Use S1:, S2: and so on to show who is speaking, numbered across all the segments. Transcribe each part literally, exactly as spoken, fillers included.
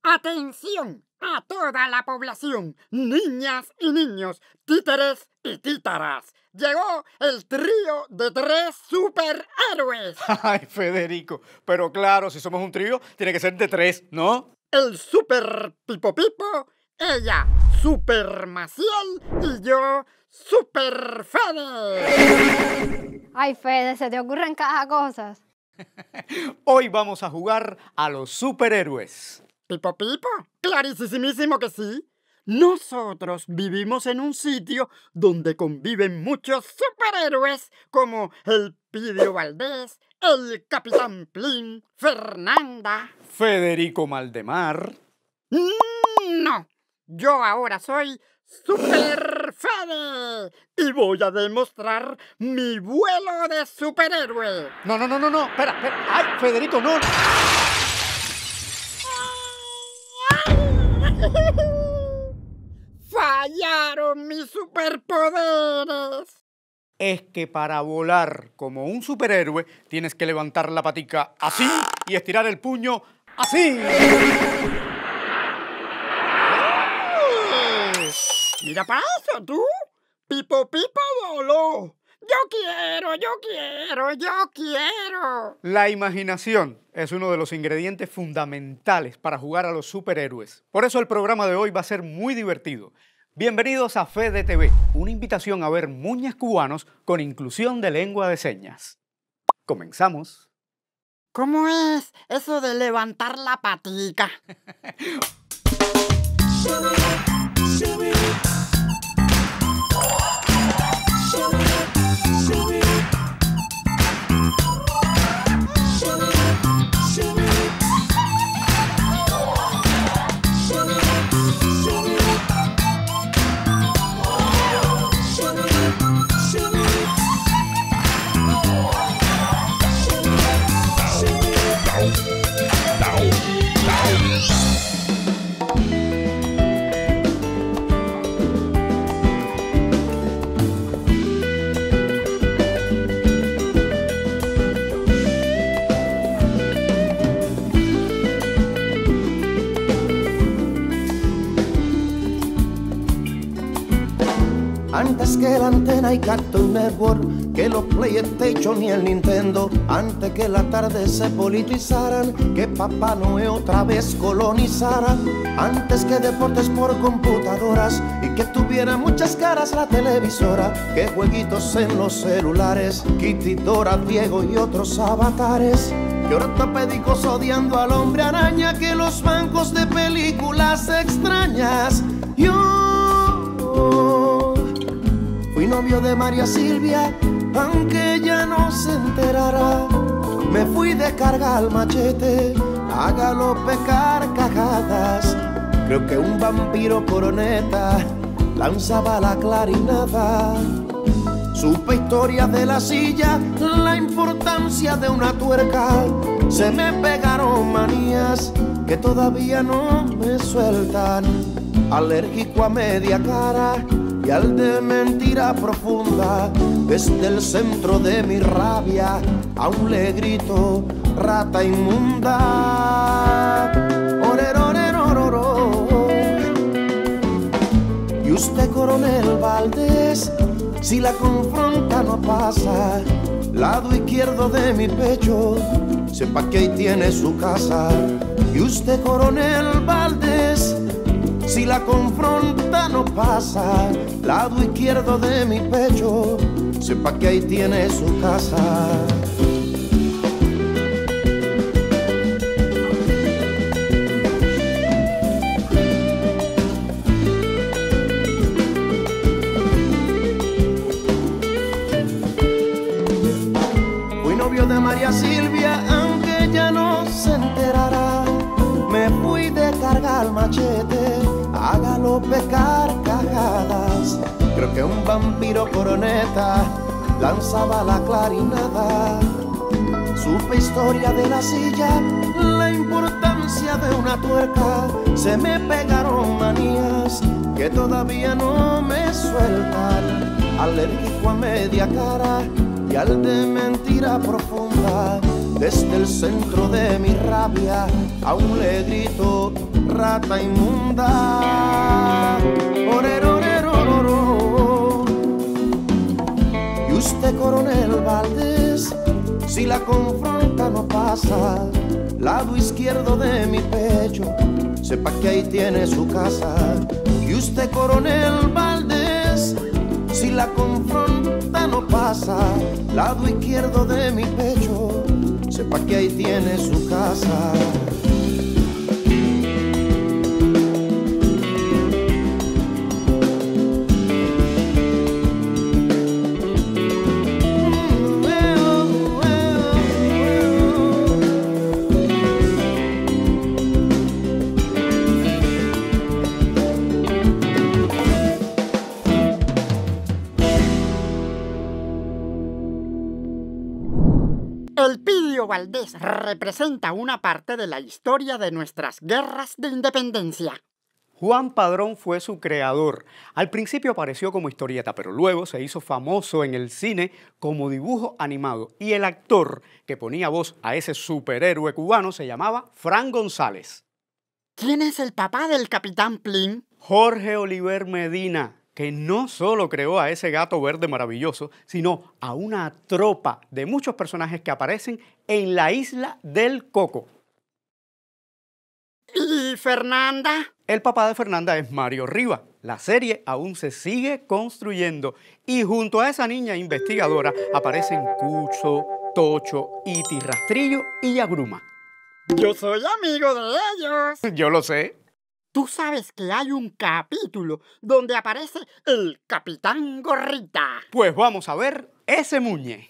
S1: Atención a toda la población, niñas y niños, títeres y títaras. Llegó el trío de tres superhéroes.
S2: Ay, Federico, pero claro, si somos un trío, tiene que ser de tres, ¿no?
S1: El super Pipo Pipo, ella super Maciel y yo super Fede.
S3: Ay, Fede, se te ocurren cada cosas.
S2: Hoy vamos a jugar a los superhéroes.
S1: Pipo Pipo, clarísimo que sí. Nosotros vivimos en un sitio donde conviven muchos superhéroes como el Pidio Valdés, el Capitán Plin, Fernanda,
S2: Federico Maldemar.
S1: No, yo ahora soy Super Fede y voy a demostrar mi vuelo de superhéroe.
S2: No, no, no, no, no, espera, espera. Ay, Federico, no.
S1: ¡Fallaron mis superpoderes!
S2: Es que para volar como un superhéroe tienes que levantar la patica así y estirar el puño así.
S1: Mira para eso, tú. Pipo Pipo voló. Yo quiero, yo quiero, yo quiero.
S2: La imaginación es uno de los ingredientes fundamentales para jugar a los superhéroes. Por eso el programa de hoy va a ser muy divertido. Bienvenidos a Fede T V, una invitación a ver muñes cubanos con inclusión de lengua de señas. Comenzamos.
S1: ¿Cómo es eso de levantar la patica?
S4: Antes que la antena y Cartoon Network, que los PlayStation y el Nintendo, antes que la tarde se politizaran, que Papá Noé otra vez colonizara, antes que deportes por computadoras y que tuviera muchas caras la televisora, que jueguitos en los celulares, Kitty, Dora, Diego y otros avatares, que ortopédicos odiando al hombre araña, que los bancos de películas extrañas. Yo fui novio de María Silvia, aunque ella no se enterara. Me fui de carga al machete, a galope carcajadas. Creo que un vampiro coroneta lanzaba la clarinada. Supe historias de la silla, la importancia de una tuerca. Se me pegaron manías que todavía no me sueltan. Alérgico a media cara y al de mentira profunda, desde el centro de mi rabia aún le grito rata inmunda. Orero, orero, orero. Y usted, coronel Valdés, si la confronta no pasa, lado izquierdo de mi pecho, sepa que ahí tiene su casa. Y usted, coronel Valdés, si la confronta no pasa, lado izquierdo de mi pecho, sepa que ahí tiene su casa. Fui novio de María Silvia, aunque ella no se enterara. Me fui de carga al machete, a galope carcajadas. Creo que un vampiro coroneta lanzaba la clarinada. Supe historia de la silla, la importancia de una tuerca. Se me pegaron manías que todavía no me sueltan. Alérgico a media cara y al de mentira profunda, desde el centro de mi rabia aún le grito rata inmunda. Orero, orero, orero. Y usted, coronel Valdés, si la confronta no pasa, lado izquierdo de mi pecho, sepa que ahí tiene su casa. Y usted, coronel Valdés, si la confronta no pasa, lado izquierdo de mi pecho, sepa que ahí tiene su casa.
S1: Elpidio Valdés representa una parte de la historia de nuestras guerras de independencia.
S2: Juan Padrón fue su creador. Al principio apareció como historieta, pero luego se hizo famoso en el cine como dibujo animado. Y el actor que ponía voz a ese superhéroe cubano se llamaba Fran González.
S1: ¿Quién es el papá del Capitán Plin?
S2: Jorge Oliver Medina, que no solo creó a ese gato verde maravilloso, sino a una tropa de muchos personajes que aparecen en la isla del Coco.
S1: ¿Y Fernanda?
S2: El papá de Fernanda es Mario Riva. La serie aún se sigue construyendo y junto a esa niña investigadora aparecen Cucho, Tocho, Iti, Rastrillo y Agruma.
S1: Yo soy amigo de ellos.
S2: Yo lo sé.
S1: Tú sabes que hay un capítulo donde aparece el Capitán Gorrita.
S2: Pues vamos a ver ese muñe.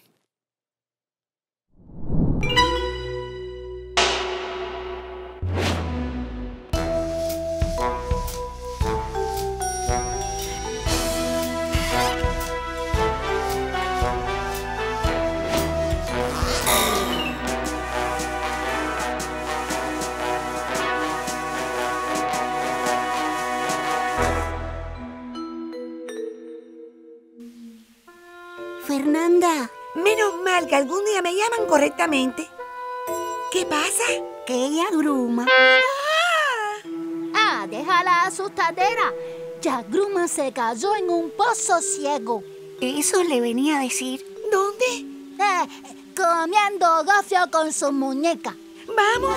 S5: Fernanda, menos mal que algún día me llaman correctamente. ¿Qué pasa? Que ella Gruma. ¡Ah!
S3: Ah, deja la asustadera. Ya Gruma se cayó en un pozo ciego.
S5: Eso le venía a decir. ¿Dónde?
S3: Eh, comiendo gofio con su muñeca.
S5: ¡Vamos!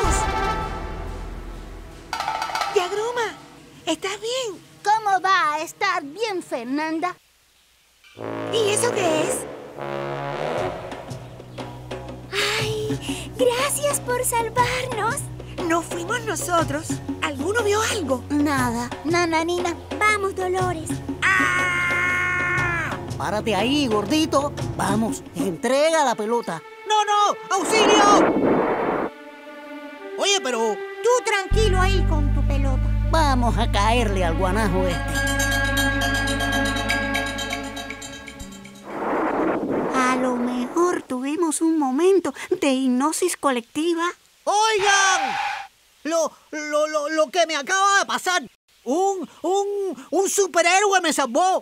S5: Ya Gruma, ¿estás bien?
S3: ¿Cómo va a estar bien, Fernanda?
S5: ¿Y eso qué es? ¡Ay! ¡Gracias por salvarnos! No fuimos nosotros. ¿Alguno vio algo?
S3: Nada, nananina.
S5: Vamos, Dolores. ¡Ah!
S6: Párate ahí, gordito. Vamos, entrega la pelota.
S5: ¡No, no! ¡Auxilio! Oye, pero... Tú tranquilo ahí con tu pelota.
S6: Vamos a caerle al guanajo este.
S5: A lo mejor tuvimos un momento de hipnosis colectiva.
S6: ¡Oigan! Lo, lo, lo, lo que me acaba de pasar. Un, un, un superhéroe me salvó.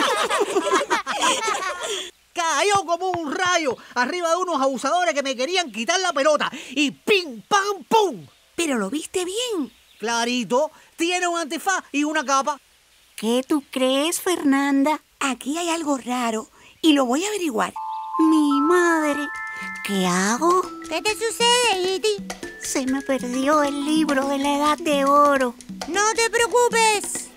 S6: Cayó como un rayo arriba de unos abusadores que me querían quitar la pelota. Y ¡pim, pam, pum!
S5: Pero lo viste bien.
S6: Clarito, tiene un antifaz y una capa.
S5: ¿Qué tú crees, Fernanda? Aquí hay algo raro y lo voy a averiguar. Mi madre, ¿qué hago?
S3: ¿Qué te sucede, Iti?
S5: Se me perdió el libro de la Edad de Oro.
S3: No te preocupes.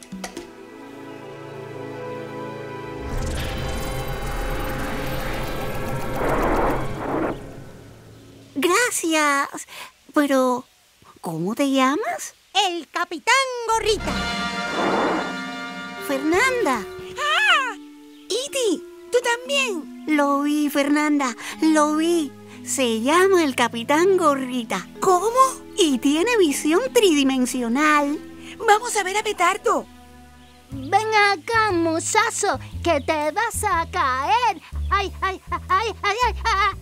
S5: Gracias. Pero, ¿cómo te llamas?
S3: El Capitán Gorrita.
S5: Fernanda. ¡Ah! ¡Iti! ¿Tú también? Lo vi, Fernanda. Lo vi. Se llama el Capitán Gorrita. ¿Cómo? Y tiene visión tridimensional. Vamos a ver a Petardo.
S3: Ven acá, muchacho, que te vas a caer. ¡Ay, ay, ay, ay, ay, ay! ay,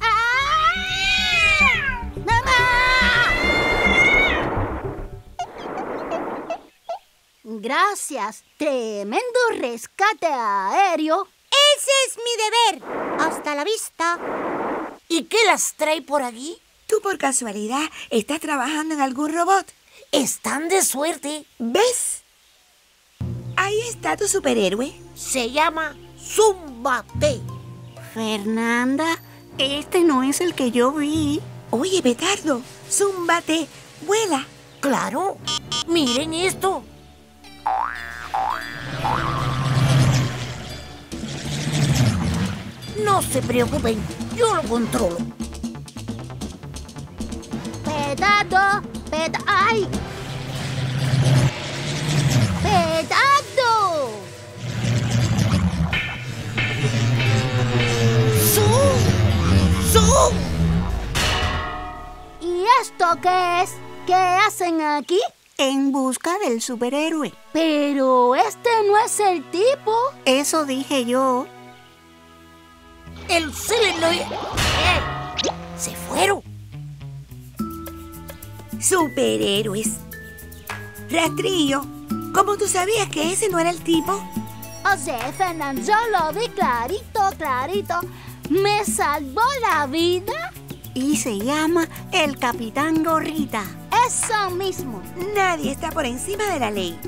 S3: ay. ¡Mamá! Gracias. Tremendo rescate aéreo. Ese es mi deber. Hasta la vista.
S5: ¿Y qué las trae por aquí? ¿Tú por casualidad estás trabajando en algún robot?
S7: Están de suerte.
S5: ¿Ves? Ahí está tu superhéroe.
S7: Se llama Zúmbate.
S5: Fernanda, este no es el que yo vi. Oye, Petardo, Zúmbate, vuela.
S7: Claro. Miren esto. No se preocupen, yo lo controlo.
S3: Petardo, peta... ¡Ay! ¡Petardo!
S7: ¡Zoom! ¡Zoom!
S3: ¿Y esto qué es? ¿Qué hacen aquí?
S5: En busca del superhéroe.
S3: Pero este no es el tipo.
S5: Eso dije yo.
S7: El cilindro... ¡Eh! ¡Se fueron!
S5: Superhéroes. Rastrillo, ¿cómo tú sabías que ese no era el tipo?
S3: O sea, Fernando, yo lo vi clarito, clarito. Me salvó la vida.
S5: Y se llama el Capitán Gorrita.
S3: Eso mismo.
S5: Nadie está por encima de la ley.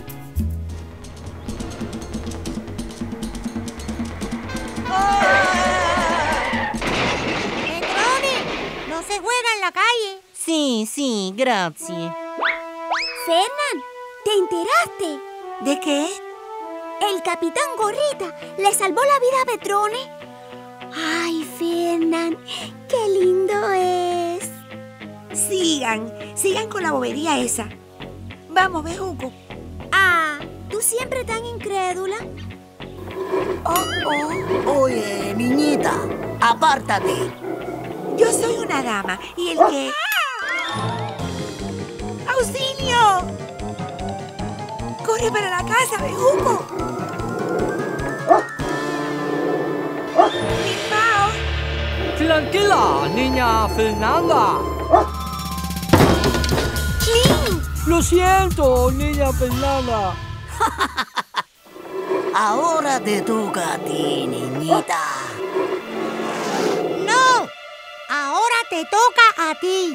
S8: ¡Petrone! ¡No se juega en la calle!
S7: Sí, sí, gracias.
S3: Fernán, ¿te enteraste?
S5: ¿De qué?
S3: El Capitán Gorrita le salvó la vida a Petrone. Ay, Fernán, qué lindo es.
S5: Sigan, sigan con la bobería esa. Vamos, Bejuco.
S3: Ah, ¿tú siempre tan incrédula?
S7: Oh, oh. Oye, niñita, apártate.
S5: Yo soy una dama y el que... ¡Auxilio! ¡Corre para la casa, Bejuco! ¡Mimpao!
S9: Tranquila, niña Fernanda.
S5: ¡Chin!
S9: Lo siento, niña Fernanda.
S7: Ahora te toca a ti, niñita.
S8: ¡No! Ahora te toca a ti.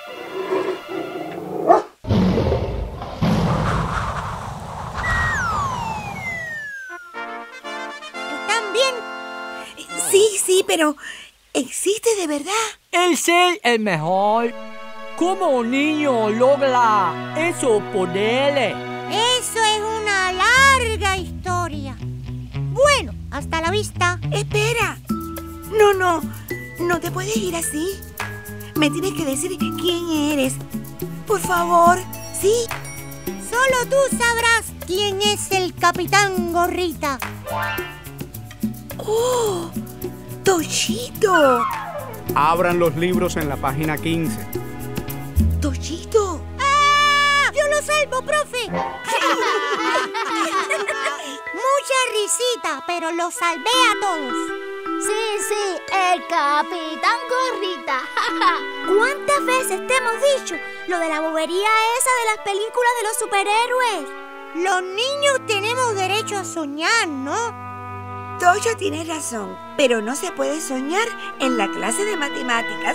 S8: ¿Están bien?
S5: Sí, sí, pero ¿existe de verdad?
S9: El ser el mejor. ¿Cómo un niño logra esos poderes?
S8: Eso es una larga historia. Bueno, hasta la vista.
S5: Espera. No, no, no te puedes ir así. Me tienes que decir quién eres. Por favor, ¿sí?
S8: Solo tú sabrás quién es el Capitán Gorrita.
S5: ¡Oh! ¡Tochito!
S2: Abran los libros en la página quince.
S5: ¡Tochito!
S8: ¡Ah! ¡Yo lo salvo, profe! Mucha risita, pero los salvé a todos.
S3: Sí, sí, el Capitán Gorrita. ¿Cuántas veces te hemos dicho lo de la bobería esa de las películas de los superhéroes?
S8: Los niños tenemos derecho a soñar, ¿no?
S5: Tocho tiene razón, pero no se puede soñar en la clase de matemáticas.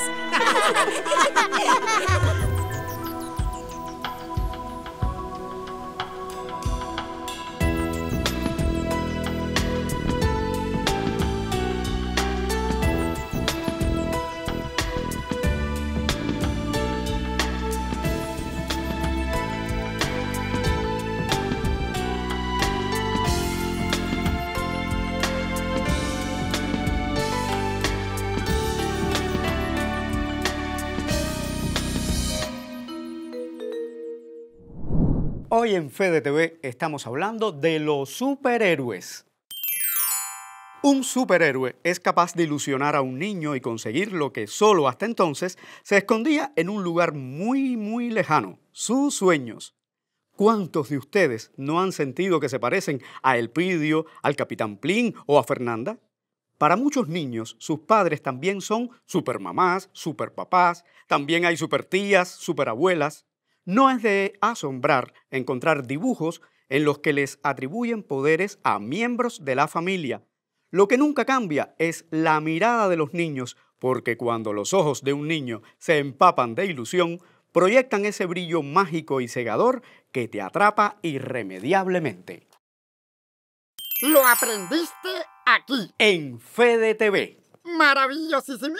S2: Hoy en Fede T V estamos hablando de los superhéroes. Un superhéroe es capaz de ilusionar a un niño y conseguir lo que solo hasta entonces se escondía en un lugar muy, muy lejano, sus sueños. ¿Cuántos de ustedes no han sentido que se parecen a Elpidio, al Capitán Plin o a Fernanda? Para muchos niños, sus padres también son supermamás, superpapás, también hay supertías, superabuelas. No es de asombrar encontrar dibujos en los que les atribuyen poderes a miembros de la familia. Lo que nunca cambia es la mirada de los niños, porque cuando los ojos de un niño se empapan de ilusión, proyectan ese brillo mágico y cegador que te atrapa irremediablemente.
S1: Lo aprendiste aquí,
S2: en Fede T V.
S1: ¡Maravillosísimo!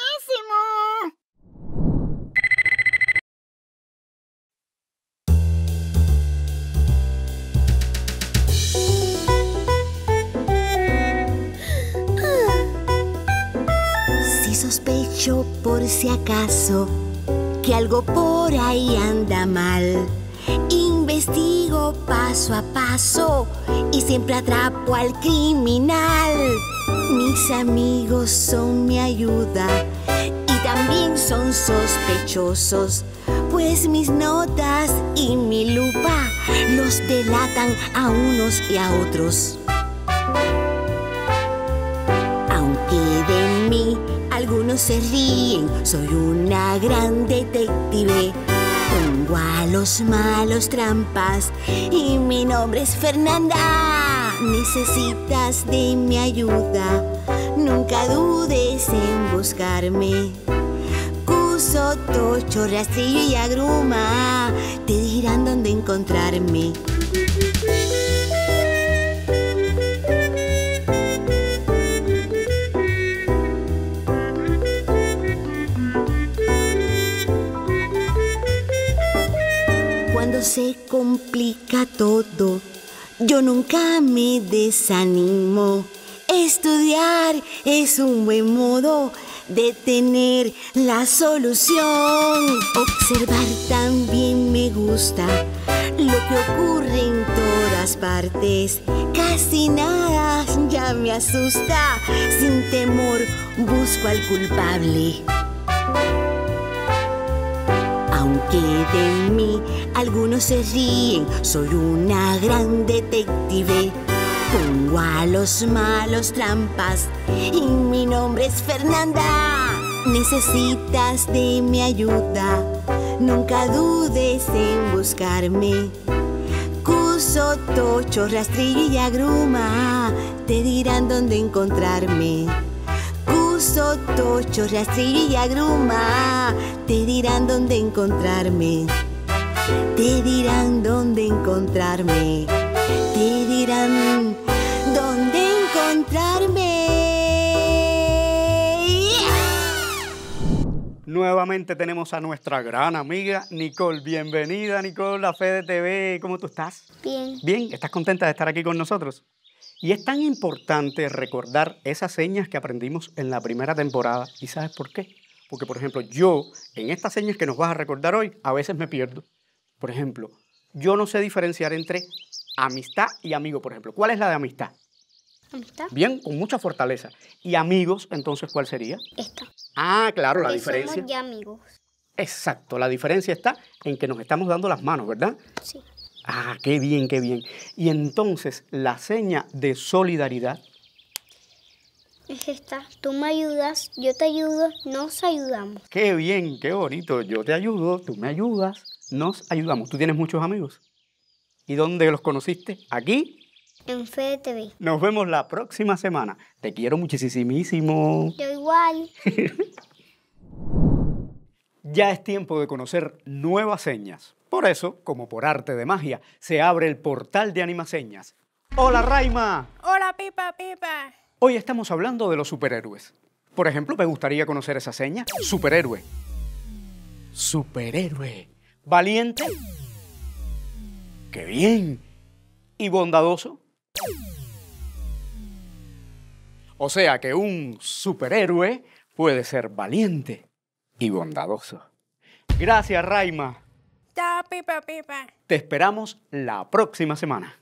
S5: Si sospecho por si acaso que algo por ahí anda mal, investigo paso a paso y siempre atrapo al criminal. Mis amigos son mi ayuda y también son sospechosos, pues mis notas y mi lupa los delatan a unos y a otros. Aunque de mí algunos se ríen, soy una gran detective. Pongo a los malos trampas y mi nombre es Fernanda. Necesitas de mi ayuda, nunca dudes en buscarme. Cuso, tocho, rastrillo y agruma te dirán dónde encontrarme. Cuando se complica todo, yo nunca me desanimo. Estudiar es un buen modo de tener la solución. Observar también me gusta lo que ocurre en todas partes. Casi nada ya me asusta. Sin temor busco al culpable. Aunque de mí algunos se ríen, soy una gran detective. Pongo a los malos trampas y mi nombre es Fernanda. Necesitas de mi ayuda, nunca dudes en buscarme. Cuso, tocho, rastrillo y agruma te dirán dónde encontrarme. Cuso, tocho, rastrillo y agruma te dirán dónde encontrarme. Te dirán dónde encontrarme. Te dirán dónde encontrarme.
S2: Nuevamente tenemos a nuestra gran amiga Nicole. Bienvenida, Nicole, a Fede T V. ¿Cómo tú estás?
S3: Bien.
S2: Bien, ¿estás contenta de estar aquí con nosotros? Y es tan importante recordar esas señas que aprendimos en la primera temporada. ¿Y sabes por qué? Porque, por ejemplo, yo, en estas señas que nos vas a recordar hoy, a veces me pierdo. Por ejemplo, yo no sé diferenciar entre amistad y amigo, por ejemplo. ¿Cuál es la de amistad?
S3: ¿Amistad?
S2: Bien, con mucha fortaleza. ¿Y amigos, entonces, cuál sería?
S3: Esta.
S2: Ah, claro, la
S3: Que
S2: diferencia.
S3: somos ya amigos.
S2: Exacto, la diferencia está en que nos estamos dando las manos, ¿verdad?
S3: Sí.
S2: Ah, qué bien, qué bien. Y entonces, la seña de solidaridad
S3: Es esta. Tú me ayudas, yo te ayudo, nos ayudamos.
S2: Qué bien, qué bonito. Yo te ayudo, tú me ayudas, nos ayudamos. ¿Tú tienes muchos amigos? ¿Y dónde los conociste? ¿Aquí?
S3: En Fede T V.
S2: Nos vemos la próxima semana. Te quiero muchísimo.
S3: Yo igual.
S2: Ya es tiempo de conocer nuevas señas. Por eso, como por arte de magia, se abre el portal de Animaseñas. ¡Hola, Raima!
S10: Hola, Pipa, Pipa.
S2: Hoy estamos hablando de los superhéroes. Por ejemplo, me gustaría conocer esa seña. Superhéroe. Superhéroe. ¿Valiente? ¡Qué bien! ¿Y bondadoso? O sea que un superhéroe puede ser valiente y bondadoso. Gracias, Raima.
S10: Chao, Pipa, Pipa.
S2: Te esperamos la próxima semana.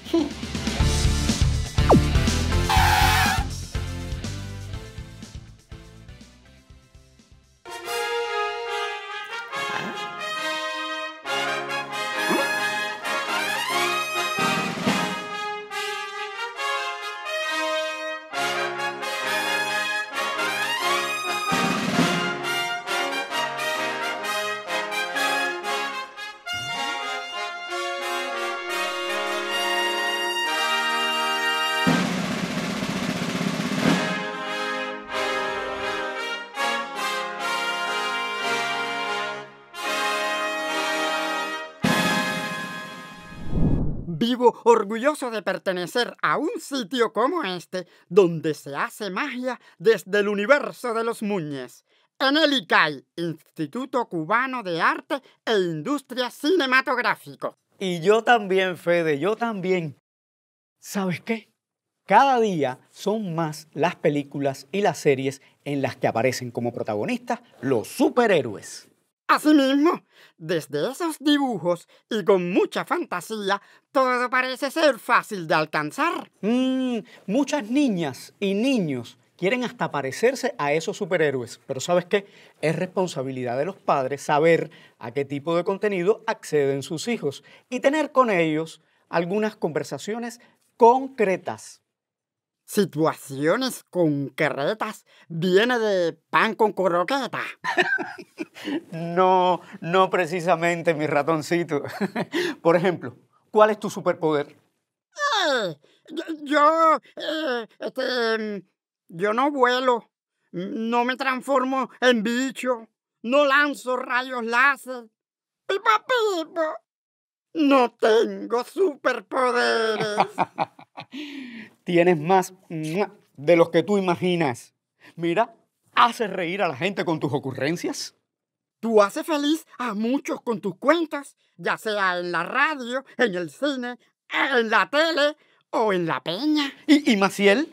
S1: Vivo orgulloso de pertenecer a un sitio como este, donde se hace magia desde el universo de los muñes. En el I C A I, Instituto Cubano de Arte e Industria Cinematográfico.
S2: Y yo también, Fede, yo también. ¿Sabes qué? Cada día son más las películas y las series en las que aparecen como protagonistas los superhéroes.
S1: Asimismo, desde esos dibujos y con mucha fantasía, todo parece ser fácil de alcanzar.
S2: Mm, muchas niñas y niños quieren hasta parecerse a esos superhéroes. Pero ¿sabes qué? Es responsabilidad de los padres saber a qué tipo de contenido acceden sus hijos y tener con ellos algunas conversaciones concretas.
S1: Situaciones concretas viene de pan con croqueta.
S2: No, no precisamente, mi ratoncito. Por ejemplo, ¿cuál es tu superpoder?
S1: Eh, yo, yo, eh, este, yo no vuelo, no me transformo en bicho, no lanzo rayos láser. ¡Pipa, pipa! No tengo superpoderes.
S2: Tienes más de los que tú imaginas. Mira, haces reír a la gente con tus ocurrencias.
S1: Tú haces feliz a muchos con tus cuentos, ya sea en la radio, en el cine, en la tele o en la peña.
S2: ¿Y, y Maciel?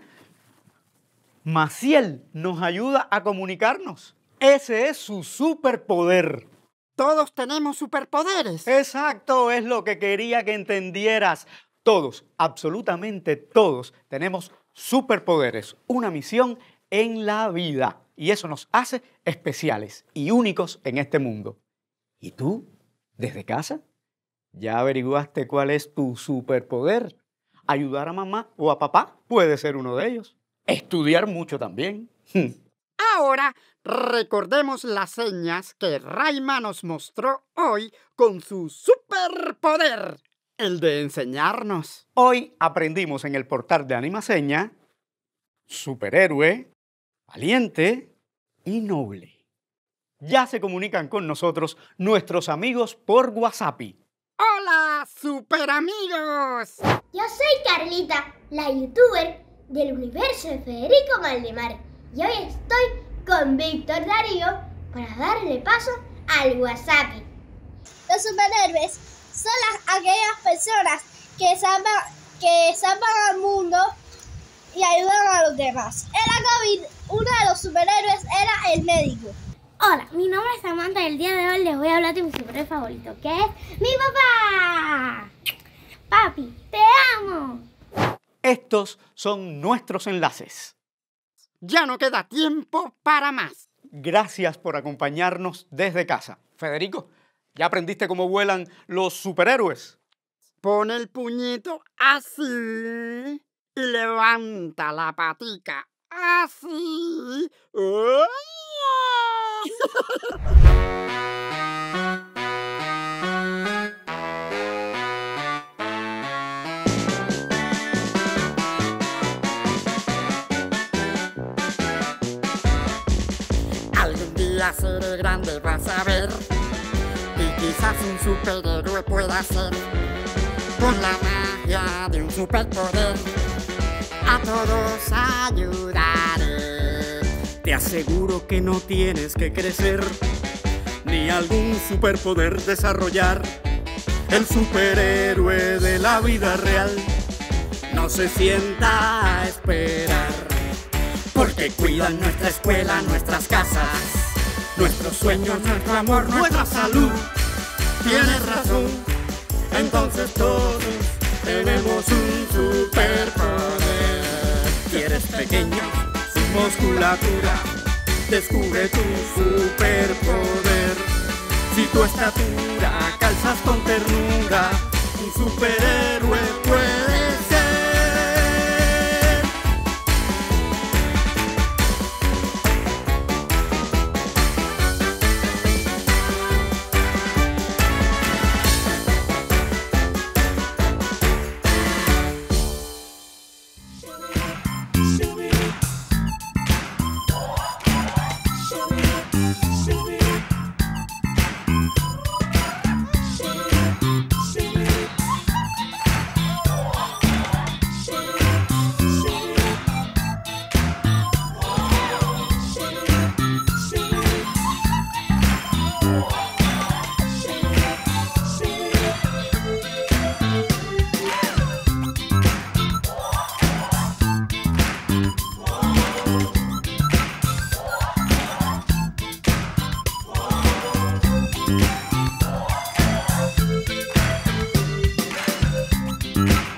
S2: Maciel nos ayuda a comunicarnos. Ese es su superpoder.
S1: Todos tenemos superpoderes.
S2: Exacto, es lo que quería que entendieras. Todos, absolutamente todos, tenemos superpoderes, una misión en la vida. Y eso nos hace especiales y únicos en este mundo. ¿Y tú, desde casa? ¿Ya averiguaste cuál es tu superpoder? ¿Ayudar a mamá o a papá? Puede ser uno de ellos. Estudiar mucho también.
S1: Ahora, recordemos las señas que Raima nos mostró hoy con su superpoder, el de enseñarnos.
S2: Hoy aprendimos en el portal de Animaseña superhéroe, valiente y noble. Ya se comunican con nosotros nuestros amigos por WhatsApp.
S1: ¡Hola, superamigos!
S3: Yo soy Carlita, la youtuber del universo de Federico Maldemar. Y hoy estoy con Víctor Darío para darle paso al WhatsApp.
S11: Los superhéroes son las, aquellas personas que salvan, que salvan al mundo y ayudan a los demás. En la COVID, uno de los superhéroes era el médico.
S3: Hola, mi nombre es Samantha y el día de hoy les voy a hablar de mi superhéroe favorito, que es mi papá. Papi, te amo.
S2: Estos son nuestros enlaces.
S1: Ya no queda tiempo para más.
S2: Gracias por acompañarnos desde casa. Federico, ¿ya aprendiste cómo vuelan los superhéroes?
S1: Pon el puñito así y levanta la patica así. Algún día seré grande, vas a ver, y quizás un superhéroe pueda ser. Con la magia de un superpoder, a todos ayudaré.
S12: Te aseguro que no tienes que crecer, ni algún superpoder desarrollar. El superhéroe de la vida real no se sienta a esperar, porque cuidan nuestra escuela, nuestras casas, nuestros sueños, nuestro amor, nuestra salud. Tienes razón, entonces todos tenemos un pequeños, sin musculatura. Descubre tu superpoder. Si tu estatura calzas con ternura, un superhéroe puede ser.
S4: Thank you.